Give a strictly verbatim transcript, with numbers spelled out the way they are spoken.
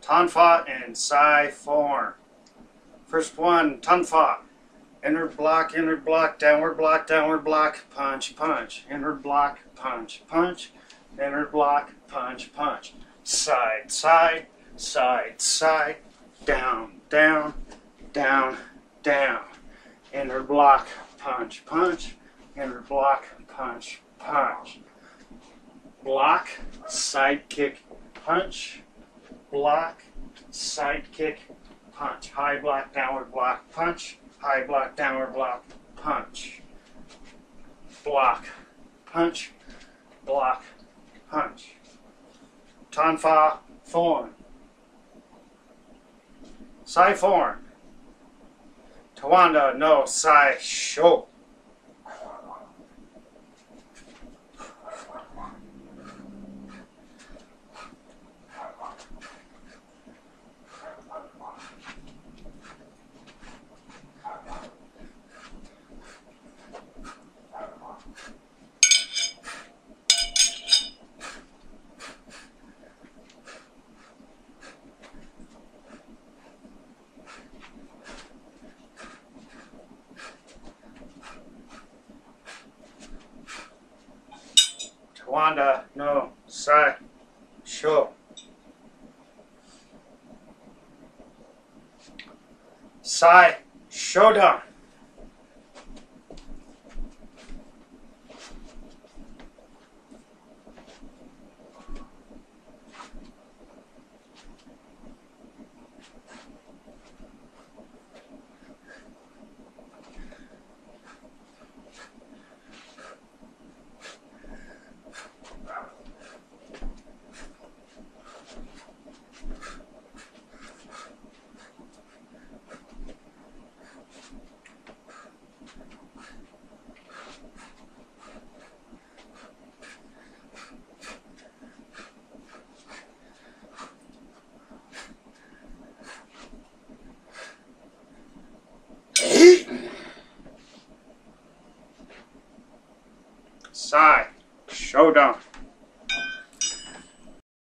Tonfa and Sai form. First one, Tonfa. Inward block, inward block, downward block, downward block, punch, punch. Inward block, punch, punch. Inward block, punch, punch. Side, side, side, side. Down, down, down, down. Inward block, punch, punch. Inward block, punch, punch. Block, side kick, punch. Block, side kick, punch. High block, downward block, punch. High block, downward block, punch. Block, punch, block, punch. Tonfa form. Sai form. Tawanda no Sai sho. Tawanda no Sai sho. Sai showdown. Sai showdown.